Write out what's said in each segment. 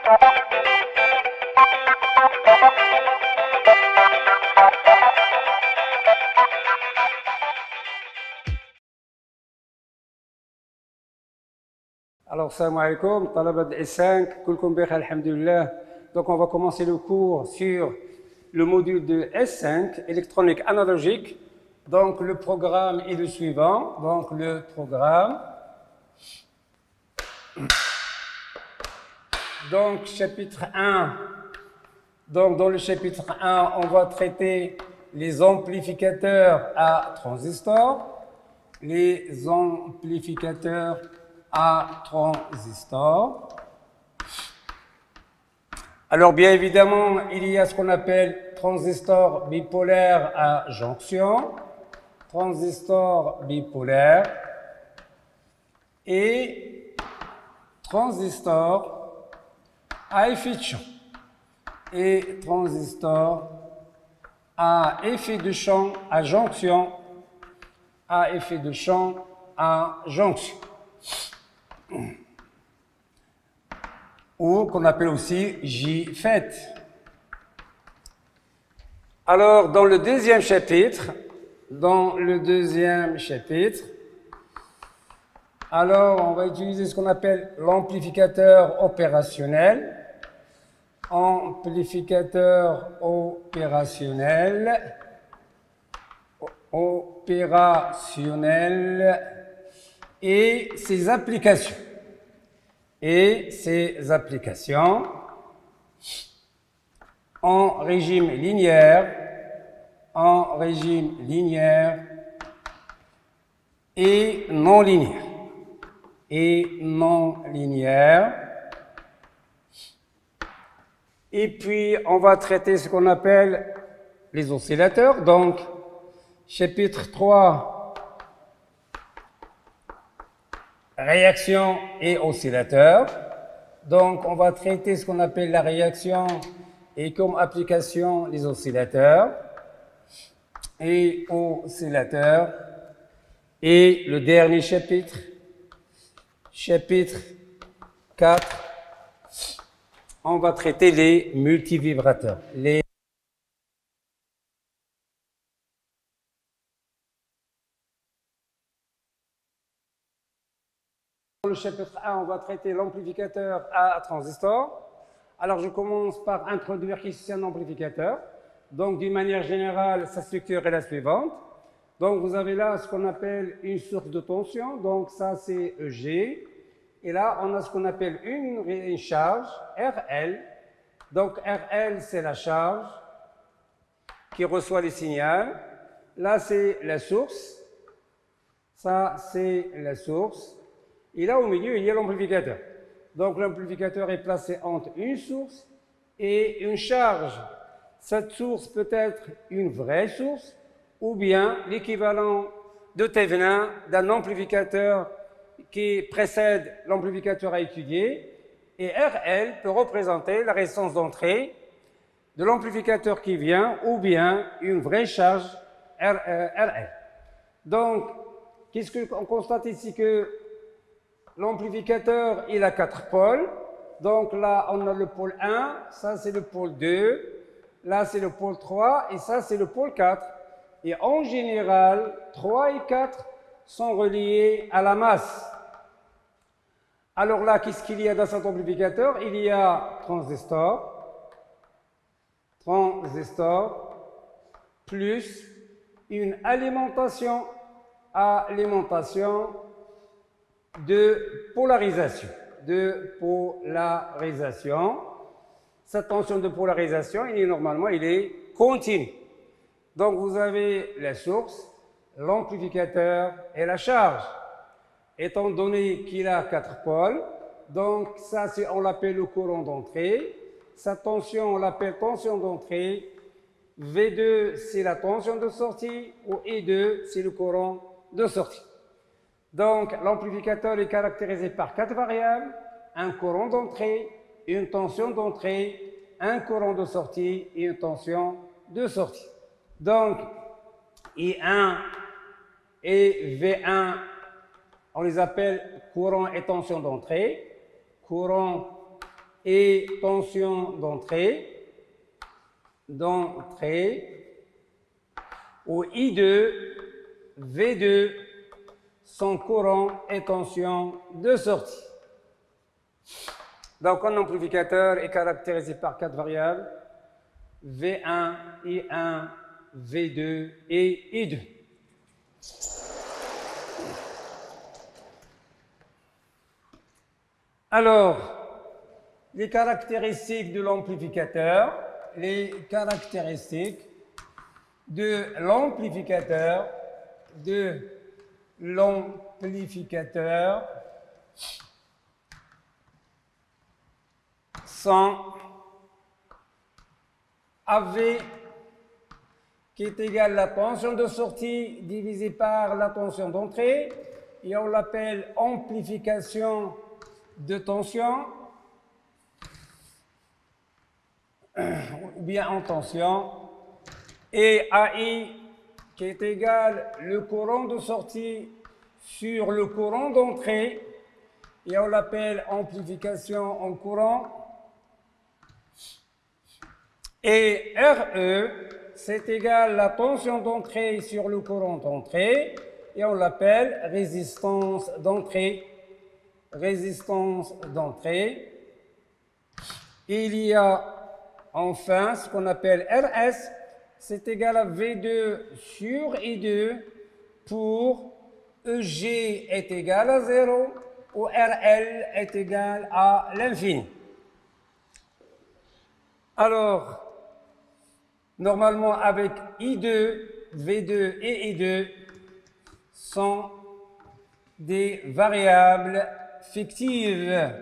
Alors, salam alaikum, talabat S5, kulkum bikhair, alhamdulillah. Donc, on va commencer le cours sur le module de S5, électronique analogique. Donc, le programme est le suivant. Donc, le programme. Donc, chapitre 1. Donc, dans le chapitre 1, on va traiter les amplificateurs à transistors. Les amplificateurs à transistors. Alors, bien évidemment, il y a ce qu'on appelle transistor bipolaire à jonction, transistor bipolaire et transistor à effet de champ et transistor à effet de champ à jonction, à effet de champ à jonction, ou qu'on appelle aussi JFET. Alors, dans le deuxième chapitre, alors on va utiliser ce qu'on appelle l'amplificateur opérationnel. Amplificateur opérationnel. Et ses applications. En régime linéaire, et non linéaire. Et puis, on va traiter ce qu'on appelle les oscillateurs. Donc, chapitre 3, réaction et oscillateur. Donc, on va traiter ce qu'on appelle la réaction et comme application les oscillateurs et oscillateurs. Et le dernier chapitre, chapitre 4, on va traiter les multivibrateurs. Dans le chapitre 1, on va traiter l'amplificateur à transistor. Alors, je commence par introduire qu'est-ce que c'est un amplificateur. Donc, d'une manière générale, sa structure est la suivante. Donc, vous avez là ce qu'on appelle une source de tension. Donc, ça, c'est EG. Et là, on a ce qu'on appelle une charge, RL. Donc, RL, c'est la charge qui reçoit les signaux. Là, c'est la source. Ça, c'est la source. Et là, au milieu, il y a l'amplificateur. Donc, l'amplificateur est placé entre une source et une charge. Cette source peut être une vraie source ou bien l'équivalent de Thévenin d'un amplificateur qui précède l'amplificateur à étudier. Et RL peut représenter la résistance d'entrée de l'amplificateur qui vient ou bien une vraie charge RL. Donc, qu'est-ce qu'on constate ici? Que l'amplificateur, il a 4 pôles. Donc là, on a le pôle 1, ça c'est le pôle 2, là c'est le pôle 3 et ça c'est le pôle 4. Et en général, 3 et 4 sont reliés à la masse. Alors là, qu'est-ce qu'il y a dans cet amplificateur? Il y a transistor, plus une alimentation de polarisation. Cette tension de polarisation, normalement, il est continu. Donc, vous avez la source, l'amplificateur et la charge. Étant donné qu'il a 4 pôles, donc ça, on l'appelle le courant d'entrée. Sa tension, on l'appelle tension d'entrée. V2, c'est la tension de sortie, ou E2, c'est le courant de sortie. Donc, l'amplificateur est caractérisé par 4 variables, un courant d'entrée, une tension d'entrée, un courant de sortie et une tension de sortie. Donc, I1 et V1, on les appelle courant et tension d'entrée. Courant et tension d'entrée, où I2, V2 sont courant et tension de sortie. Donc, un amplificateur est caractérisé par 4 variables, V1, I1, V2 et I2. Alors, les caractéristiques de l'amplificateur, sont AV qui est égal à la tension de sortie divisée par la tension d'entrée, et on l'appelle amplification de tension, ou bien en tension, et AI qui est égal le courant de sortie sur le courant d'entrée, et on l'appelle amplification en courant, et RE c'est égal la tension d'entrée sur le courant d'entrée, et on l'appelle résistance d'entrée. Il y a enfin ce qu'on appelle RS, c'est égal à V2 sur I2 pour EG est égal à 0 ou RL est égal à l'infini. Alors, normalement avec I2, V2 et I2 sont des variables fictives.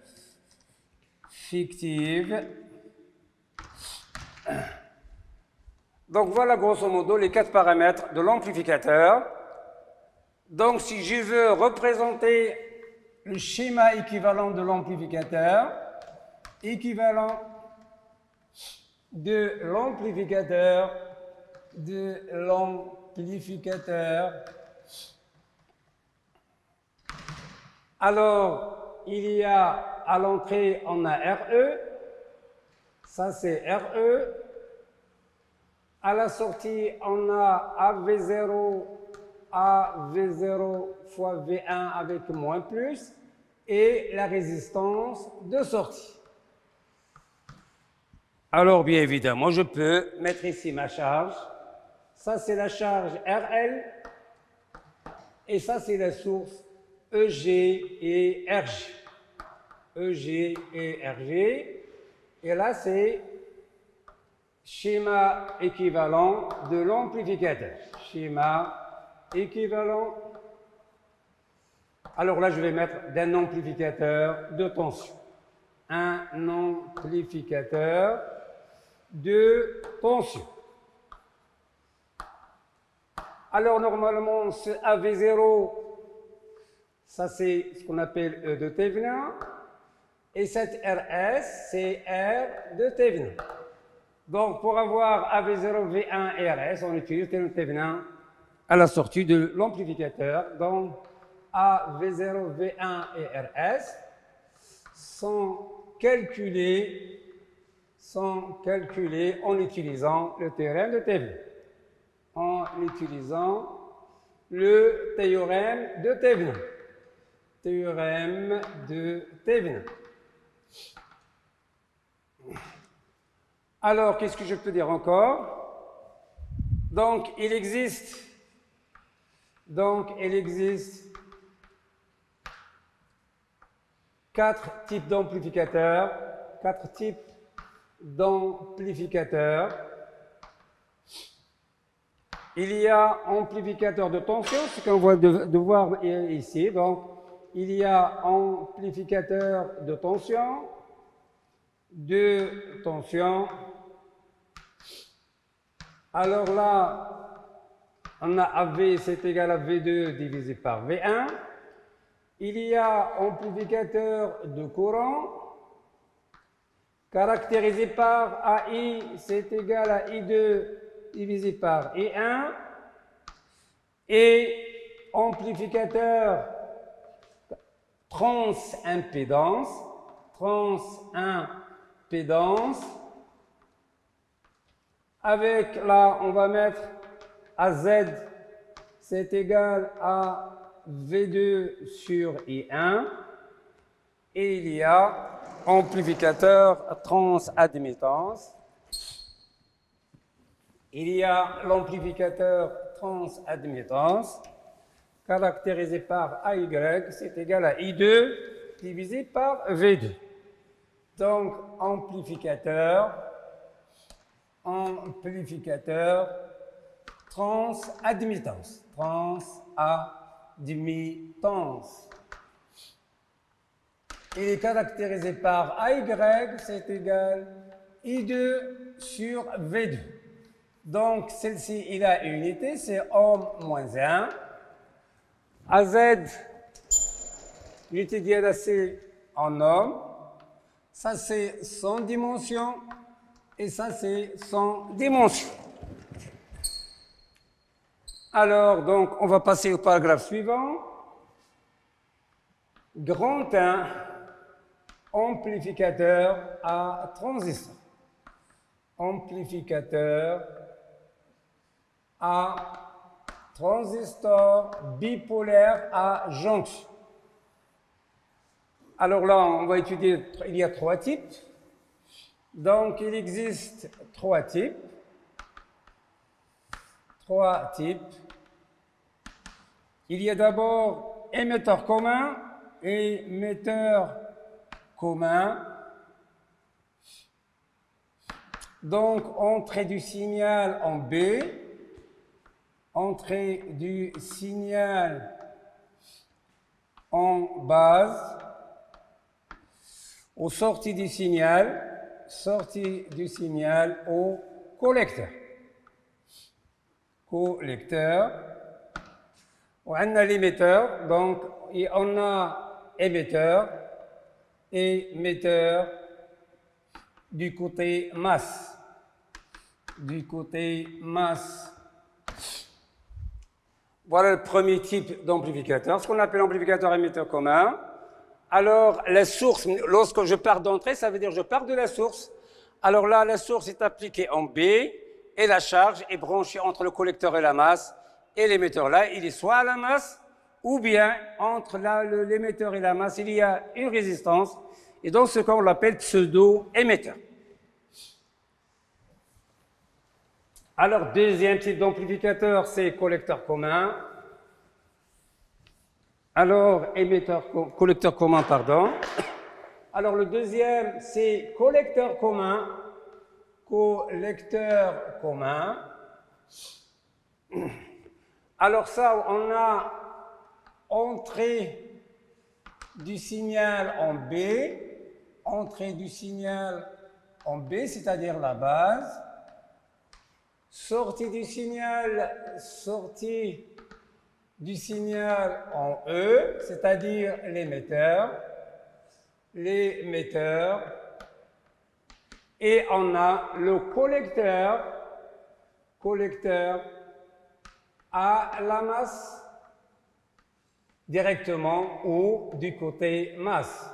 Donc voilà grosso modo les 4 paramètres de l'amplificateur. Donc si je veux représenter le schéma équivalent de l'amplificateur, alors il y a à l'entrée on a RE, ça c'est RE. À la sortie, on a AV0 fois V1 avec moins plus et la résistance de sortie. Alors, bien évidemment, je peux mettre ici ma charge. Ça, c'est la charge RL et ça, c'est la source EG et RG. Et là, c'est schéma équivalent de l'amplificateur. Alors là, je vais mettre d'un amplificateur de tension. Un amplificateur de tension. Alors normalement, ce AV0, ça c'est ce qu'on appelle E de Thévenin. Et cette RS, c'est R de Thévenin. Donc, pour avoir AV0, V1 et RS, on utilise le Thévenin à la sortie de l'amplificateur. Donc, AV0, V1 et RS sont calculés en utilisant le théorème de Thévenin. Théorème de Thévenin. Alors, qu'est-ce que je peux dire encore? Donc, il existe 4 types d'amplificateurs. Il y a amplificateur de tension, ce qu'on va devoir ici. Donc, il y a amplificateur de tension. Alors là, on a AV, c'est égal à V2 divisé par V1. Il y a amplificateur de courant, caractérisé par AI, c'est égal à I2 divisé par I1. Et amplificateur transimpédance, transimpédance. Avec là, on va mettre AZ, c'est égal à V2 sur I1. Et il y a amplificateur transadmittance. Il y a l'amplificateur transadmittance caractérisé par AY, c'est égal à I2 divisé par V2. Donc, amplificateur transadmittance. Transadmittance. Il est caractérisé par AY, c'est égal I2 sur V2. Donc, celle-ci, il a une unité, c'est ohm-1. AZ, l'unité d'IA, c'est en ohm. Ça, c'est sans dimension. Et ça, c'est sans dimension. Alors, donc, on va passer au paragraphe suivant. Grand 1, amplificateur à transistor. Amplificateur à transistor bipolaire à jonction. Alors là, on va étudier, il y a 3 types. Donc, il existe 3 types. 3 types. Il y a d'abord émetteur commun et émetteur commun. Donc, entrée du signal en B, entrée du signal en base, aux sorties du signal, sortie du signal au collecteur. Collecteur. On a l'émetteur, donc on a émetteur et émetteur du côté masse. Du côté masse. Voilà le premier type d'amplificateur, ce qu'on appelle amplificateur émetteur commun. Alors, la source, lorsque je pars d'entrée, ça veut dire que je pars de la source. Alors là, la source est appliquée en B et la charge est branchée entre le collecteur et la masse. Et l'émetteur là, il est soit à la masse ou bien entre l'émetteur et la masse, il y a une résistance. Et dans ce cas, on l'appelle pseudo-émetteur. Alors, deuxième type d'amplificateur, c'est collecteur commun. Alors, collecteur commun, pardon. Alors, le deuxième, c'est collecteur commun. Collecteur commun. Alors ça, on a entrée du signal en B, entrée du signal en B, c'est-à-dire la base. Sortie du signal en E, c'est-à-dire l'émetteur. Et on a le collecteur à la masse directement ou du côté masse.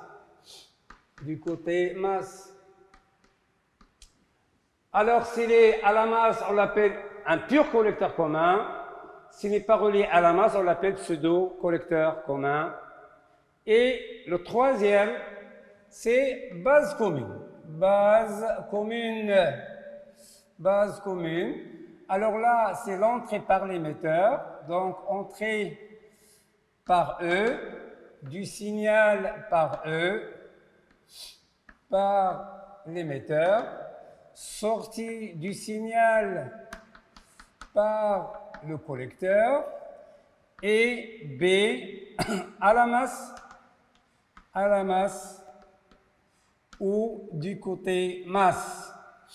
Alors, s'il est à la masse, on l'appelle un pur collecteur commun. S'il n'est pas relié à la masse, on l'appelle pseudo-collecteur commun. Et le troisième, c'est base commune. Base commune. Alors là, c'est l'entrée par l'émetteur. Donc, entrée par E, du signal par E, par l'émetteur. Sortie du signal par le collecteur et B à la masse ou du côté masse.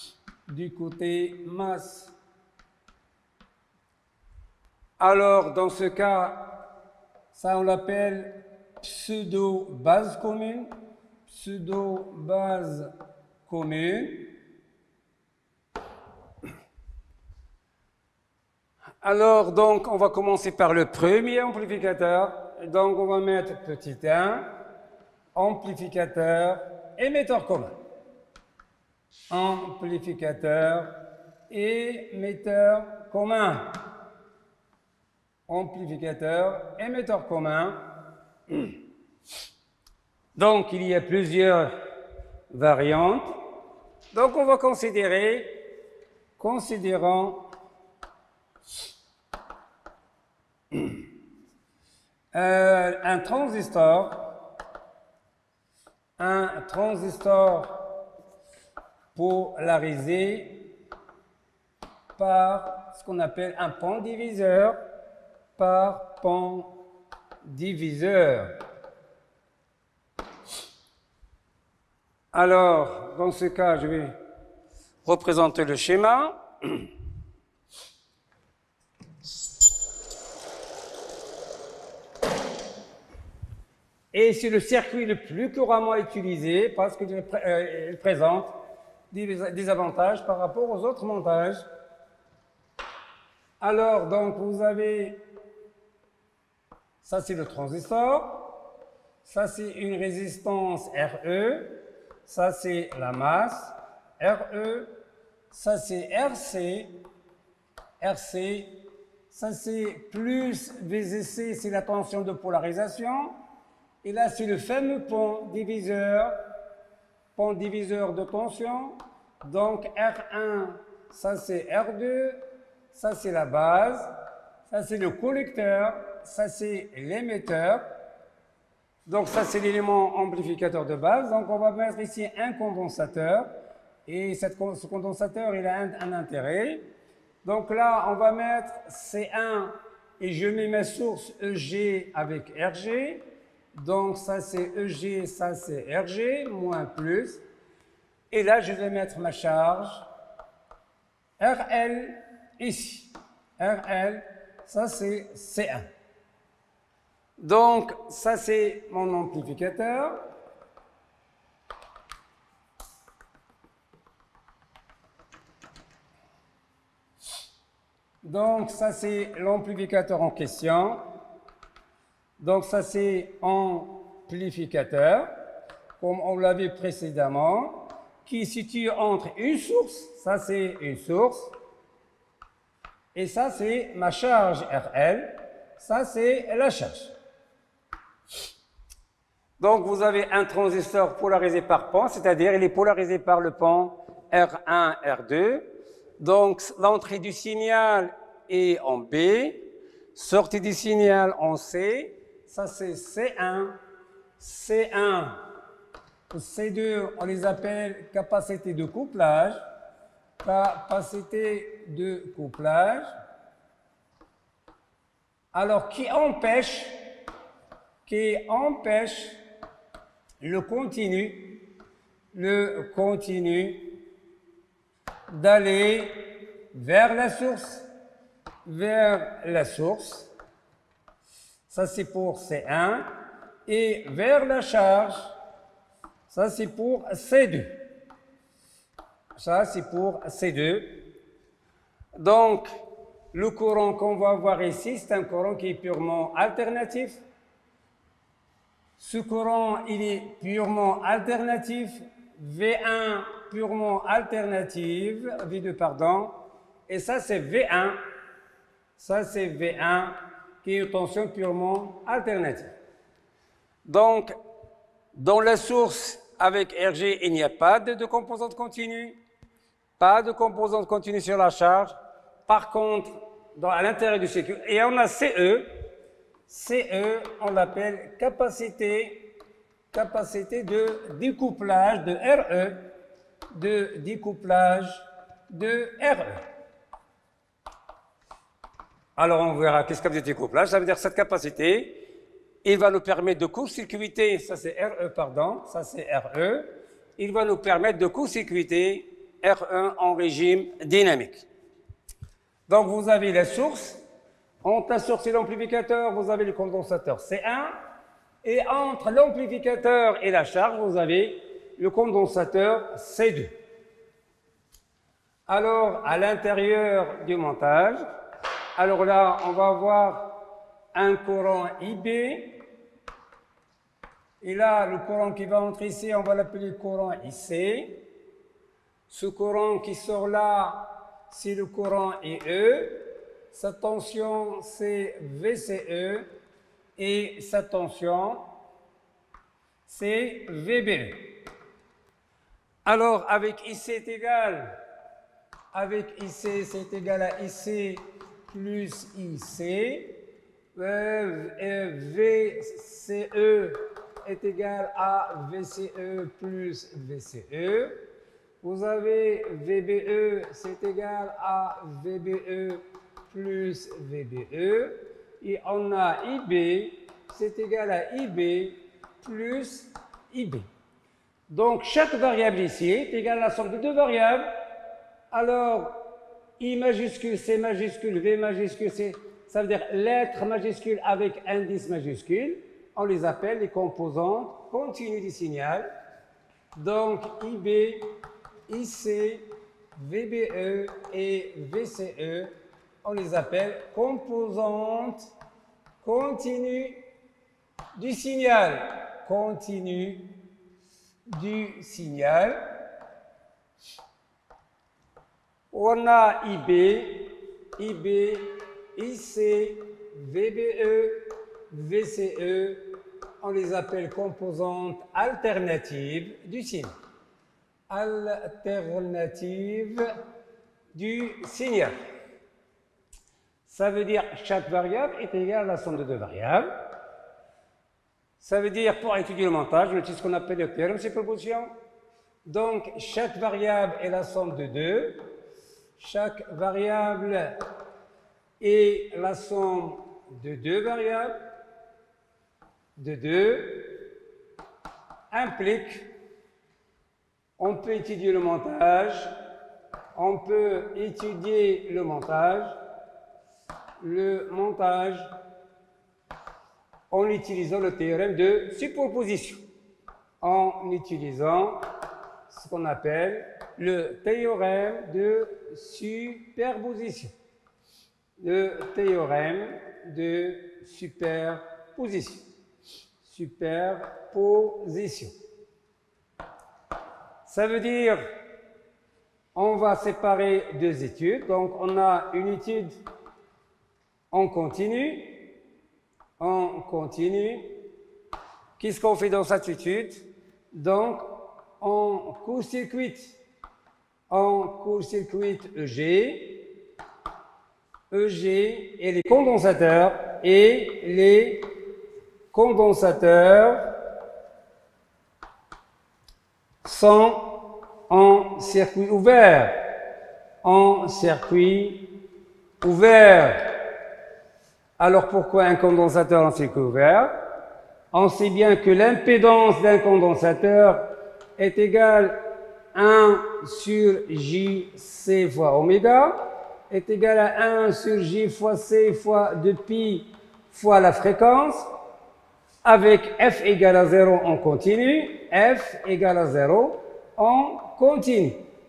Alors, dans ce cas, ça on l'appelle pseudo-base commune. Alors, donc, on va commencer par le premier amplificateur. Donc, on va mettre petit 1, amplificateur émetteur commun. Amplificateur, émetteur commun. Amplificateur, émetteur commun. Donc, il y a plusieurs variantes. Donc, on va considérons un transistor polarisé par ce qu'on appelle un pan diviseur par pan diviseur. Alors, dans ce cas, je vais représenter le schéma. Et c'est le circuit le plus couramment utilisé parce qu'il présente des avantages par rapport aux autres montages. Alors, donc, vous avez, ça c'est le transistor, ça c'est une résistance RE, ça c'est la masse RE, ça c'est RC, ça c'est plus VZC, c'est la tension de polarisation, et là c'est le fameux pan diviseur de tension, donc R1, ça c'est R2, ça c'est la base, ça c'est le collecteur, ça c'est l'émetteur. Donc ça c'est l'élément amplificateur de base. Donc on va mettre ici un condensateur. Et ce condensateur il a un intérêt. Donc là on va mettre C1 et je mets ma source EG avec RG. Donc ça c'est EG, ça c'est RG, moins plus. Et là je vais mettre ma charge RL ici. RL, ça c'est C1. Donc, ça c'est mon amplificateur. Donc, ça c'est l'amplificateur en question. Donc, ça c'est amplificateur, comme on l'avait précédemment, qui est situé entre une source, ça c'est une source, et ça c'est ma charge RL, ça c'est la charge. Donc, vous avez un transistor polarisé par pan, c'est-à-dire il est polarisé par le pan R1, R2. Donc, l'entrée du signal est en B, sortie du signal en C, ça c'est C1, C1, C2, on les appelle capacité de couplage, alors qui empêche le continu d'aller vers la source, ça c'est pour C1, et vers la charge, ça c'est pour C2. Ça c'est pour C2. Donc, le courant qu'on va voir ici, c'est un courant qui est purement alternatif. Ce courant, il est purement alternatif, V1 purement alternative, V2 pardon, et ça c'est V1, qui est une tension purement alternative. Donc, dans la source avec RG, il n'y a pas de composante continue, pas de composante continue sur la charge. Par contre, à l'intérieur du circuit, et on a CE, on l'appelle capacité de découplage de RE, Alors, on verra qu'est-ce que capacité de découplage. Ça veut dire que cette capacité, il va nous permettre de court-circuiter, ça c'est RE, il va nous permettre de court-circuiter R1 en régime dynamique. Donc, vous avez la source. Entre la source et l'amplificateur, vous avez le condensateur C1. Et entre l'amplificateur et la charge, vous avez le condensateur C2. Alors, à l'intérieur du montage, alors là, on va avoir un courant IB Et là, le courant qui va entrer ici, on va l'appeler courant IC. Ce courant qui sort là, c'est le courant IE. Sa tension, c'est VCE. Et sa tension, c'est VBE. Alors, avec IC c'est égal à IC plus IC. VCE est égal à VCE plus VCE. Vous avez VBE, c'est égal à VBE plus VBE. Et on a IB, c'est égal à IB plus IB. Donc, chaque variable ici est égale à la somme de deux variables. Alors, I majuscule, C majuscule, V majuscule, ça veut dire lettres majuscules avec indice majuscule. On les appelle les composantes continues du signal. Donc, IB, IC, VBE et VCE, on les appelle composantes continues du signal. Continues du signal. On a IB, IC, VBE, VCE, on les appelle composantes alternatives du signal. Alternatives du signal. Ça veut dire que chaque variable est égale à la somme de deux variables. Ça veut dire, pour étudier le montage, on utilise ce qu'on appelle le théorème de superposition. Donc, chaque variable est la somme de deux. Chaque variable est la somme de deux variables. De deux implique, on peut étudier le montage. On peut étudier le montage. Le montage en utilisant le théorème de superposition, en utilisant ce qu'on appelle le théorème de superposition. Le théorème de superposition. Superposition. Ça veut dire, on va séparer deux études. Donc, on a une étude en continu. En continu. Qu'est-ce qu'on fait dans cette étude? Donc, on court-circuite EG, et les condensateurs sont en circuit ouvert. En circuit ouvert. Alors pourquoi un condensateur en circuit ouvert? On sait bien que l'impédance d'un condensateur est égale à 1 sur JC fois oméga, est égale à 1 sur J fois C fois 2pi fois la fréquence, avec F égale à 0 en continu, F égale à 0 en continu.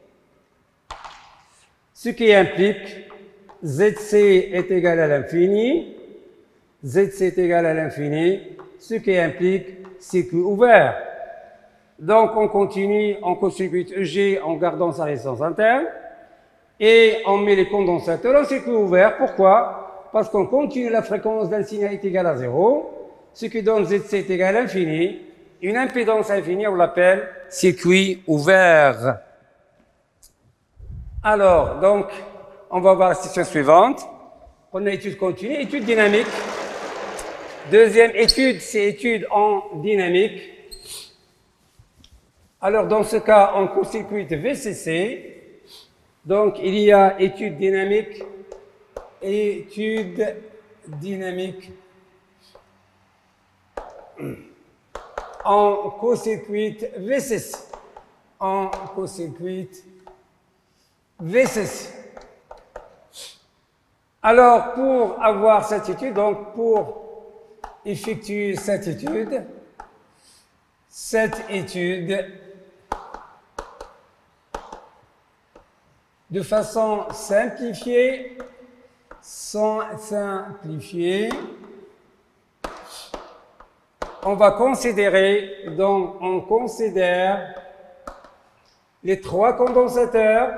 Ce qui implique ZC est égal à l'infini, ZC est égal à l'infini, ce qui implique circuit ouvert. Donc on continue, on court-circuite EG en gardant sa résistance interne et on met les condensateurs en circuit ouvert. Pourquoi? Parce qu'on continue la fréquence d'un signal est égal à 0, ce qui donne ZC est égal à l'infini. Une impédance infinie, on l'appelle circuit ouvert. Alors, donc, on va voir la situation suivante. On a étude continue, étude dynamique. Deuxième étude, c'est étude en dynamique. Alors, dans ce cas, on court-circuite VCC. Donc, il y a étude dynamique et étude dynamique. En court-circuite VCC. En court-circuite VCC. Alors, pour avoir cette étude, donc pour effectuer cette étude de façon simplifiée, on va considérer, donc on considère les trois condensateurs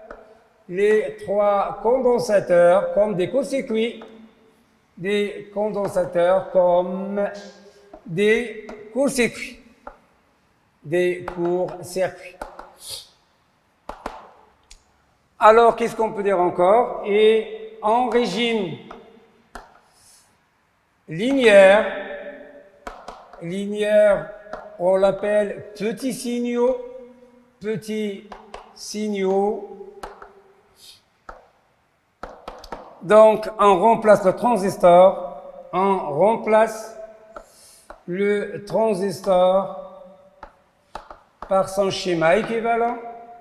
comme des courts-circuits, des condensateurs comme des courts-circuits, Alors, qu'est-ce qu'on peut dire encore? Et en régime linéaire, on l'appelle petits signaux. Donc, on remplace le transistor par son schéma équivalent,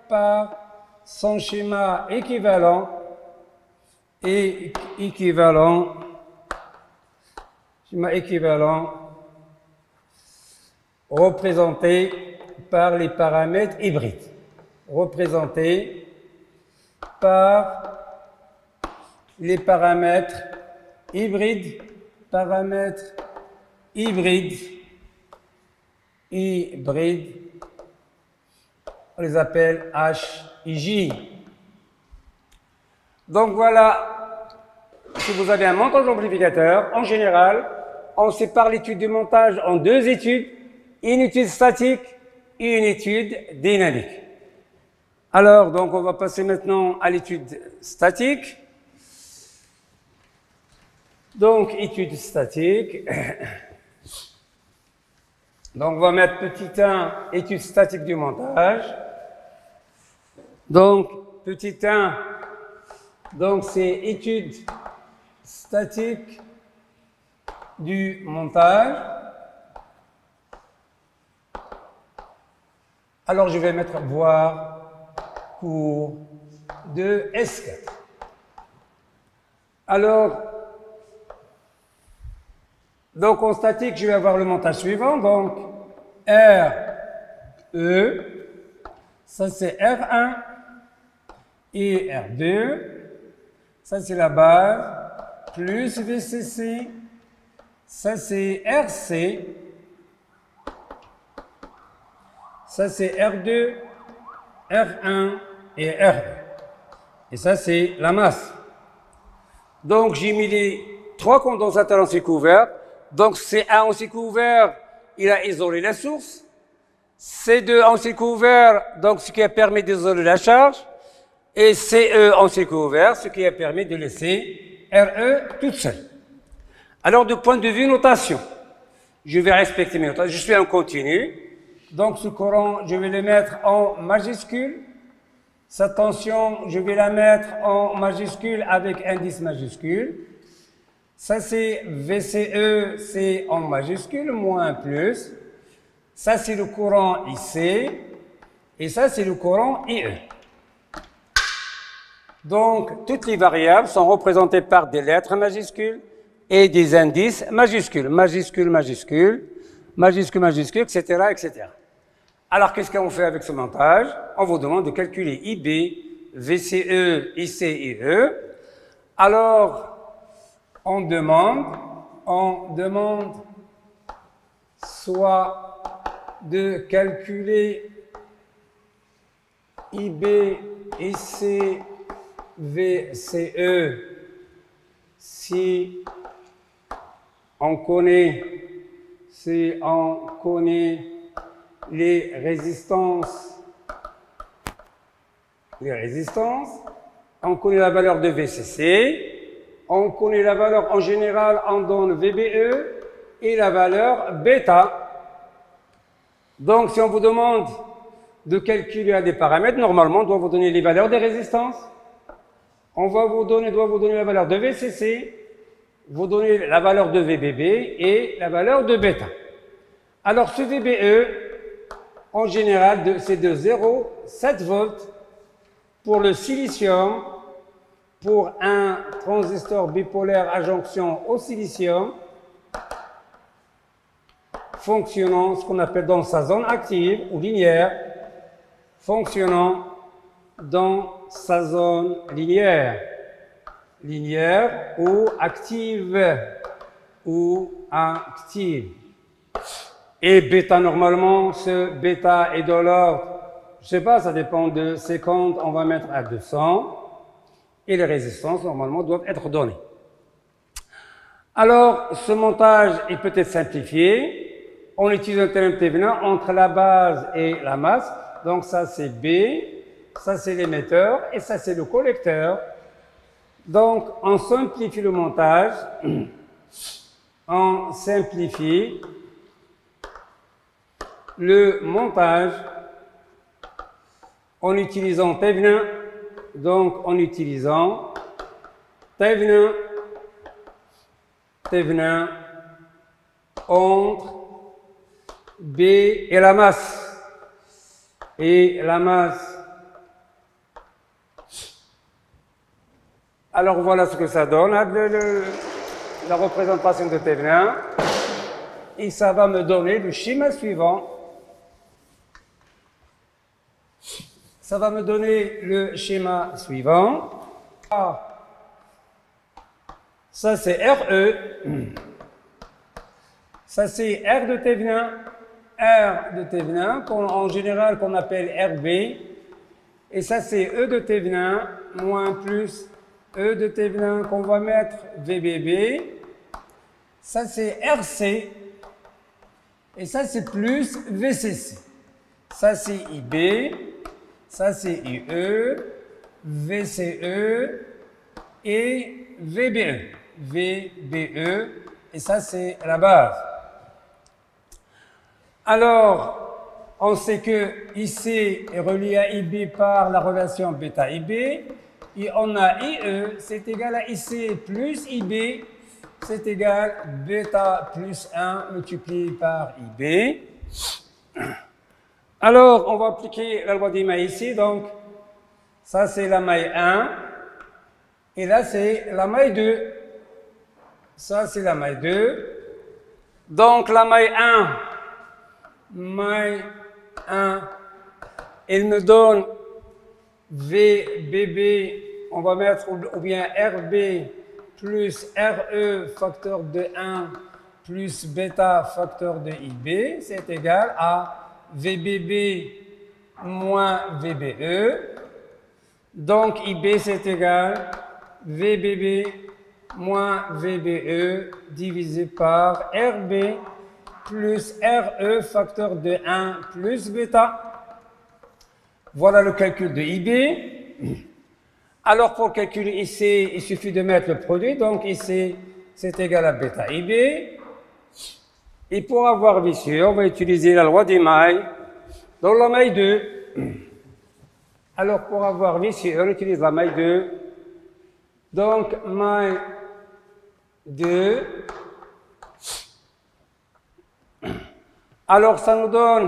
représenté par les paramètres hybrides. On les appelle H, I, J. Donc voilà, si vous avez un montage d'amplificateur, en général, on sépare l'étude du montage en deux études, une étude statique et une étude dynamique. Alors, donc, on va passer maintenant à l'étude statique. Donc, étude statique. Donc, on va mettre petit 1, étude statique du montage. Donc, petit 1, donc c'est étude statique du montage. Alors, je vais mettre voir cours de S4. Alors, donc en statique, je vais avoir le montage suivant. Donc, R, E, ça c'est R1 et R2. Ça c'est la base, plus VCC. Ça c'est RC. Ça c'est R2, R1 et R2. Et ça c'est la masse. Donc j'ai mis les trois condensateurs en cycle ouvert. Donc C1 en cycle ouvert, il a isolé la source. C2 en cycle ouvert, donc ce qui a permis d'isoler la charge. Et CE en cycle ouvert, ce qui a permis de laisser RE toute seule. Alors du point de vue notation, je vais respecter mes notations. Je suis en continu. Donc ce courant, je vais le mettre en majuscule. Sa tension, je vais la mettre en majuscule avec indice majuscule. Ça c'est VCE, c'est en majuscule, moins plus. Ça c'est le courant IC. Et ça c'est le courant IE. Donc toutes les variables sont représentées par des lettres majuscules et des indices majuscules. Majuscule, etc., etc. Alors, qu'est-ce qu'on fait avec ce montage? On vous demande de calculer IB, VCE, IC, IE. Alors, on demande soit de calculer IB, IC, VCE si on connaît les résistances, on connaît la valeur de VCC, on connaît la valeur en général, on donne VBE et la valeur bêta. Donc si on vous demande de calculer des paramètres, normalement on doit vous donner les valeurs des résistances, on doit vous donner la valeur de VCC, vous donner la valeur de VBB et la valeur de bêta. Alors ce VBE, en général, c'est de 0,7 volts pour le silicium, pour un transistor bipolaire à jonction au silicium, fonctionnant ce qu'on appelle dans sa zone active ou linéaire, fonctionnant dans sa zone linéaire ou active. Et bêta, normalement, ce bêta est de l'ordre, je sais pas, ça dépend de 50, on va mettre à 200. Et les résistances, normalement, doivent être données. Alors, ce montage est peut-être simplifié. On utilise un théorème Thévenin entre la base et la masse. Donc, ça, c'est B, ça, c'est l'émetteur, et ça, c'est le collecteur. Donc, on simplifie le montage. On simplifie le montage en utilisant Thévenin. Donc, en utilisant Thévenin entre B et la masse. Et la masse. Alors, voilà ce que ça donne, la représentation de Thévenin. Et ça va me donner le schéma suivant. Ça va me donner le schéma suivant. Ça, c'est RE. Ça, c'est R de Thévenin. R de Thévenin, en général, qu'on appelle RB. Et ça, c'est E de Thévenin, moins plus E de Thévenin, qu'on va mettre VBB. Ça, c'est RC. Et ça, c'est plus VCC. Ça, c'est IB. Ça, c'est IE, VCE et VBE. VBE, et ça, c'est la base. Alors, on sait que IC est relié à IB par la relation bêta-IB. Et on a IE, c'est égal à IC plus IB, c'est égal à bêta plus 1 multiplié par IB. Alors, on va appliquer la loi des mailles ici. Donc, ça, c'est la maille 1. Et là, c'est la maille 2. Ça, c'est la maille 2. Donc, la maille 1, elle me donne VBB, on va mettre, ou bien RB plus RE facteur de 1 plus bêta facteur de IB, c'est égal à VBB moins VBE. Donc, IB, c'est égal VBB moins VBE divisé par RB plus RE facteur de 1 plus bêta. Voilà le calcul de IB. Alors, pour calculer IC, il suffit de mettre le produit. Donc, IC, c'est égal à bêta IB. Et pour avoir VCE, on va utiliser la loi des mailles dans la maille 2. Alors, pour avoir VCE, on utilise la maille 2. Donc, maille 2. Alors, ça nous donne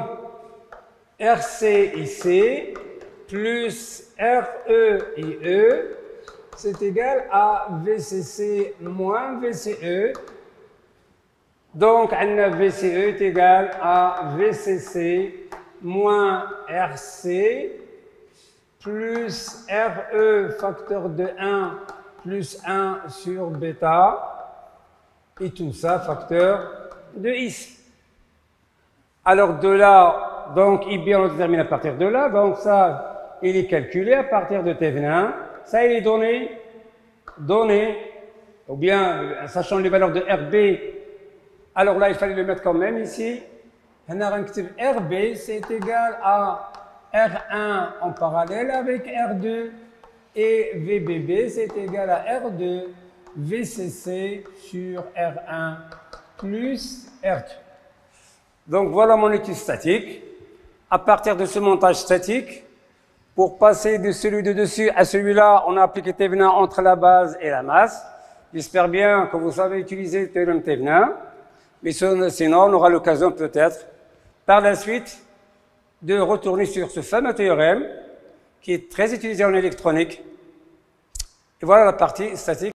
RC-IC plus RE-IE, c'est égal à VCC moins VCE. Donc, VCE est égal à VCC moins RC plus RE facteur de 1 plus 1 sur bêta, et tout ça facteur de IC. Alors, de là, donc, IB, on le détermine à partir de là. Donc, ça, il est calculé à partir de Thévenin. Ça, il est donné, ou bien, sachant les valeurs de RB, alors là, il fallait le mettre quand même ici. RB, c'est égal à R1 en parallèle avec R2, et VBB, c'est égal à R2, VCC sur R1 plus R2. Donc, voilà mon étude statique. À partir de ce montage statique, pour passer de celui de dessus à celui-là, on a appliqué Thévenin entre la base et la masse. J'espère bien que vous savez utiliser le théorème Thévenin. Mais sinon, on aura l'occasion peut-être, par la suite, de retourner sur ce fameux théorème qui est très utilisé en électronique. Et voilà la partie statique.